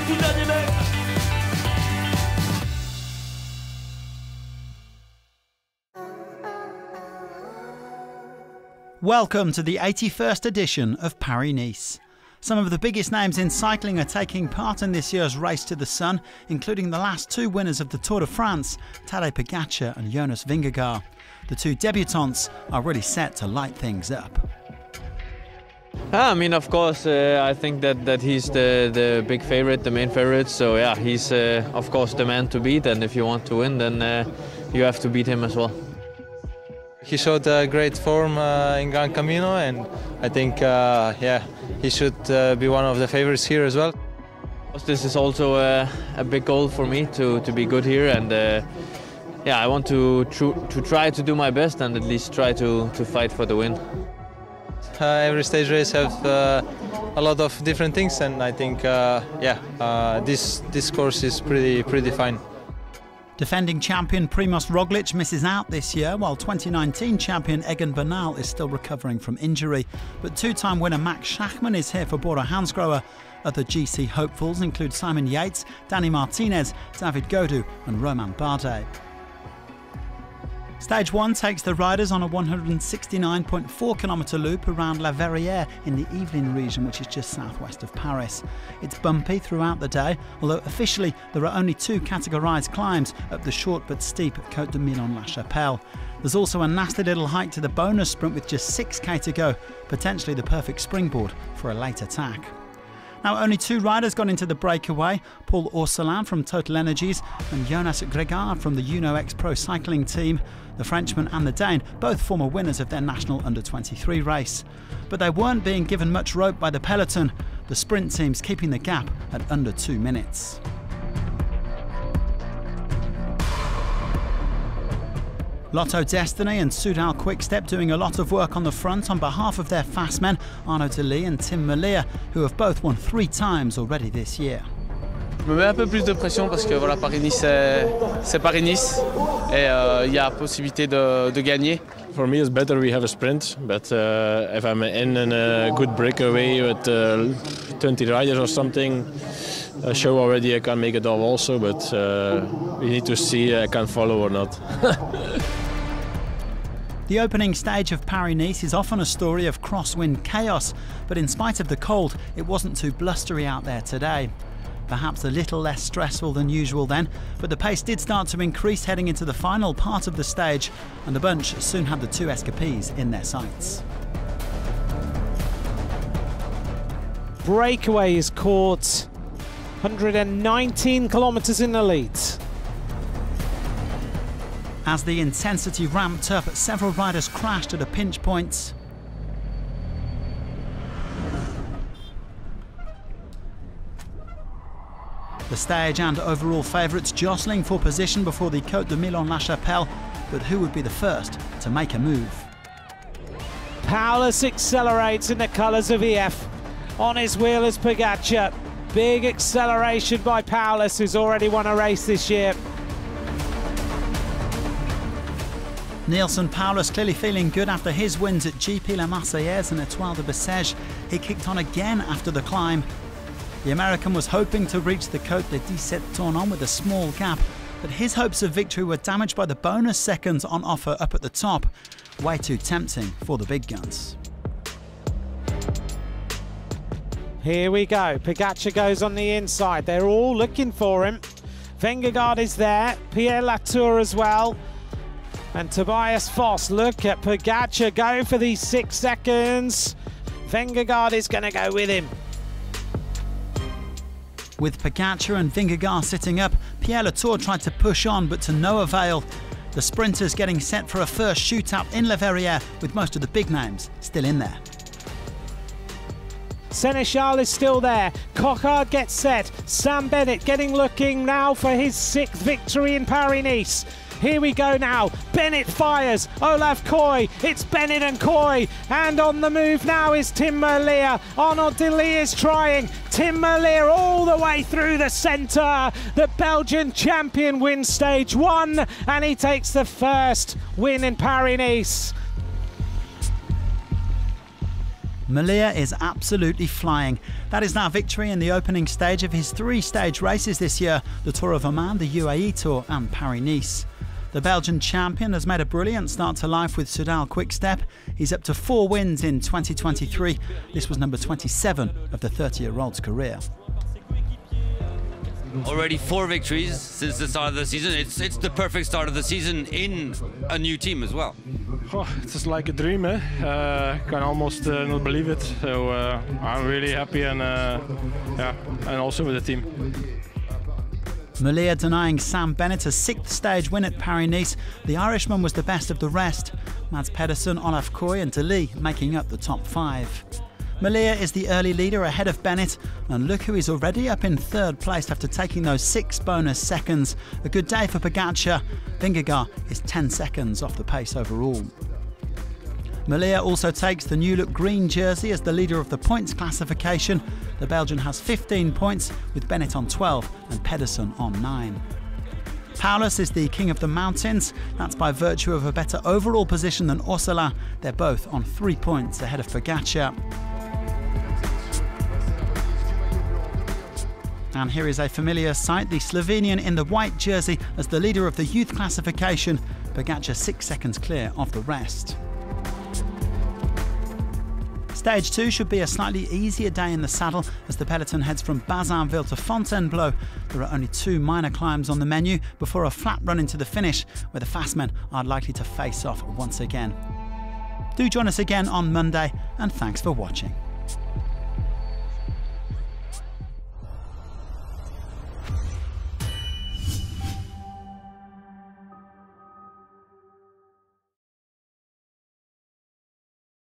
tout dernier mètre. Welcome to the 81st edition of Paris-Nice. Some of the biggest names in cycling are taking part in this year's Race to the Sun, including the last two winners of the Tour de France, Tadej Pogacar and Jonas Vingegaard. The two debutants are really set to light things up. I mean, of course, I think that he's the big favorite, the main favorite. So yeah, he's of course the man to beat, and if you want to win, then you have to beat him as well. He showed great form in Gran Camino, and I think yeah, he should be one of the favorites here as well. This is also a big goal for me to be good here, and yeah, I want to try to do my best and at least try to fight for the win. Every stage race have a lot of different things, and I think yeah, this course is pretty fine. Defending champion Primož Roglič misses out this year, while 2019 champion Egan Bernal is still recovering from injury. But two-time winner Max Schachmann is here for Bora Hansgrohe. Other GC hopefuls include Simon Yates, Dani Martinez, David Gaudu and Romain Bardet. Stage 1 takes the riders on a 169.4km loop around La Verrière in the Yvelines region, which is just southwest of Paris. It's bumpy throughout the day, although officially there are only two categorised climbs up the short but steep Côte de Milon-la-Chapelle. There's also a nasty little hike to the bonus sprint with just 6k to go, potentially the perfect springboard for a late attack. Now, only two riders got into the breakaway, Paul Orsolin from Total Energies and Jonas Gregard from the Uno X Pro cycling team. The Frenchman and the Dane, both former winners of their national under-23 race. But they weren't being given much rope by the peloton, the sprint teams keeping the gap at under 2 minutes. Lotto Destiny and Soudal Quickstep doing a lot of work on the front on behalf of their fast men, Arnaud Delis and Tim Merlier, who have both won 3 times already this year. Je me mets un peu plus de pression parce que voilà, Paris-Nice, c'est Paris-Nice et il y a possibilité de gagner. For me, it's better we have a sprint, but if I'm in a good breakaway with 20 riders or something, show already I can make it off also, but we need to see I can follow or not. The opening stage of Paris-Nice is often a story of crosswind chaos, but in spite of the cold, it wasn't too blustery out there today. Perhaps a little less stressful than usual then, but the pace did start to increase heading into the final part of the stage, and the bunch soon had the two escapees in their sights. Breakaway is caught 119 kilometres in the lead. As the intensity ramped up, several riders crashed at a pinch point. The stage and overall favourites jostling for position before the Côte de Milon-la-Chapelle, but who would be the first to make a move? Paulus accelerates in the colours of EF. On his wheel is Pogacar. Big acceleration by Paulus, who's already won a race this year. Neilson Paulus clearly feeling good after his wins at GP La Marseillaise and Étoile de Bessèges. He kicked on again after the climb. The American was hoping to reach the Côte de 17 Tournon with a small gap, but his hopes of victory were damaged by the bonus seconds on offer up at the top. Way too tempting for the big guns. Here we go. Pogacar goes on the inside. They're all looking for him. Vingegaard is there. Pierre Latour as well. And Tobias Foss. Look at Pogacar go for these 6 seconds. Vingegaard is going to go with him. With Pogacar and Vingegaard sitting up, Pierre Latour tried to push on, but to no avail. The sprinters getting set for a first shootout in La Verrière, with most of the big names still in there. Sénéchal is still there. Coquard gets set. Sam Bennett looking now for his 6th victory in Paris-Nice. Here we go now. Bennett fires. Olaf Koy. It's Bennett and Koy. And on the move now is Tim Merlier. Arnaud Delis is trying. Tim Merlier all the way through the centre. The Belgian champion wins stage 1 and he takes the first win in Paris-Nice. Malia is absolutely flying. That is now victory in the opening stage of his 3-stage races this year, the Tour of Oman, the UAE Tour and Paris-Nice. The Belgian champion has made a brilliant start to life with Soudal Quick-Step. He's up to 4 wins in 2023. This was number 27 of the 30-year-old's career. Already 4 victories since the start of the season. It's the perfect start of the season in a new team as well. Oh, it's like a dream, eh? Can almost not believe it. So I'm really happy and also with the team. Malia denying Sam Bennett a 6th stage win at Paris-Nice. The Irishman was the best of the rest. Mads Pedersen, Olaf Koy and De Lee making up the top 5. Malia is the early leader ahead of Bennett, and look who is already up in 3rd place after taking those 6 bonus seconds. A good day for Pogačar. Vingegaard is 10 seconds off the pace overall. Malia also takes the new look green jersey as the leader of the points classification. The Belgian has 15 points, with Bennett on 12 and Pedersen on 9. Paulus is the king of the mountains. That's by virtue of a better overall position than Orsolin. They're both on 3 points ahead of Pogačar. And here is a familiar sight, the Slovenian in the white jersey as the leader of the youth classification. Pogačar 6 seconds clear of the rest. Stage 2 should be a slightly easier day in the saddle as the peloton heads from Bazainville to Fontainebleau. There are only 2 minor climbs on the menu before a flat run into the finish, where the fast men are likely to face off once again. Do join us again on Monday, and thanks for watching.